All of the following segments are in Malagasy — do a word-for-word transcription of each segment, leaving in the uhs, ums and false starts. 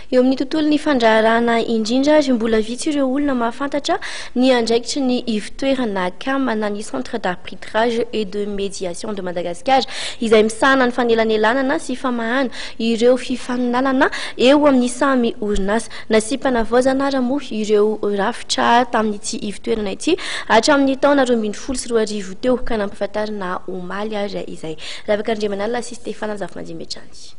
eo amin'ny tontolo ny fandraharana indrindra ary mbola vitsy ireo olona mahafantatra ny andraikitry ny ivitoerana kama na ny centre d'arbitrage et de médiation de Madagascar izay misahana ny fanelanelanana sy famahana ireo fifaninanana eo amin'ny samy orinasa nasipana voazanara moa ireo rafitra tamin'ity ivitoerana ity hatramin'ny taona roa ambin'ny folo sy roa arivo teo ka nampahafantarina omaly ary izay ravakandriamanala sy Stéphane Zafimanjimbetrany.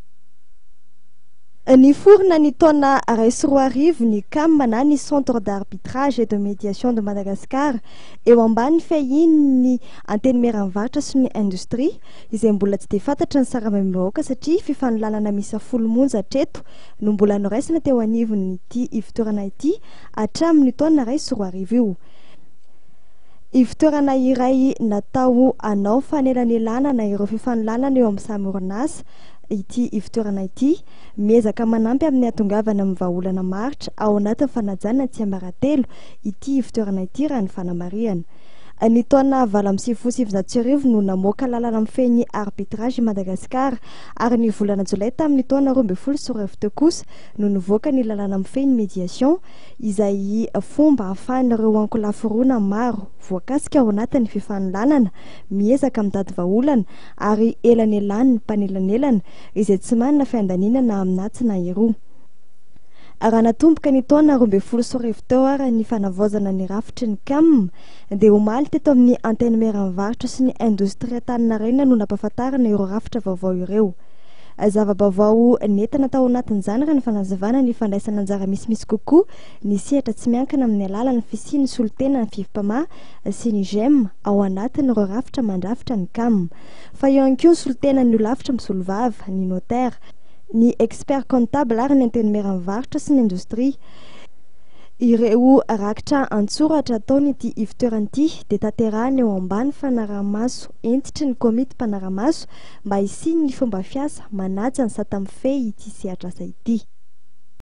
Ny forna ny taona ray sy roa arivo ny C A M na ny centre d'arbitrage et de médiation de Madagascar eo ambany fahiny ny antenimieram-varotra sy ny industrie izay mbola tsy dia fantatra ny saramaim-bahoaka satria fifanolanana misa folo monja hatreto no mbola noraisina teo anivon'ity ivitoerana ity hatramin'ny taona ray sy roa arivo io. Ivitoerana iray natao anao fanelanelanana ireo fifanolanana eo amin'ny samy orinasa ity ivitoerana ity miezaka manampy amin'ny atongavana amin'ny vahaolana maritra ao anatin'ny fanajana tsy ambaratelo ity ivitoerana ity raha ny fanamariana. Ny taona valo amby sivifolo sy sivinjato sy arivo no namoaka lalana mifehy arbitrage i Madagasikara ary ny volana jolay tamin'ny taona roa ambin'ny folo sy roa arivo teo kosa no nivoaka ny lalana mifehy médiation izay fomba ahafahan'ireo ankolaforoana maro voakasika ao anatin'ny fifanolanana miezaka mitady vahaolana ary elanelan'ny mpanelanelana izay tsy manana fiandaninana aminaty na iroa. Raha natomboka ny taona roa ambin'ny folo sy roa arivo teo ary ny fanavaozana ny rafitry ny C A M dia omaly teto amin'ny antenimieram-varotra sy ny indostria Antaninarenina no nampahafantarana ireo rafitra vaovao ireo. Zava-baovao nentina tao anatin'izany raha ny fanazavana ny fandraisana anjara misimisy kokoa ny sehatra tsy miankina amin'ny alalan'ny fisian'ny solotena ny fivim-pamaha sy ny G E M ao anatin'ireo rafitra mandrafitra ny C A M. Fa eo ihany koa ny solotena ny olafitra misolovava, ny notaire, ny expert comptable ary ny antenimieram-varotra sy ny indostria. Ireo rakitra antsoratra ataon'ity ivitoerana ity dia tanterahany eo ambany fanaraha-maso entitry ny komity mpanaraha-maso mba hisiny ny fomba fiasa manaja ny satamifehy ity sehatr'asa ity.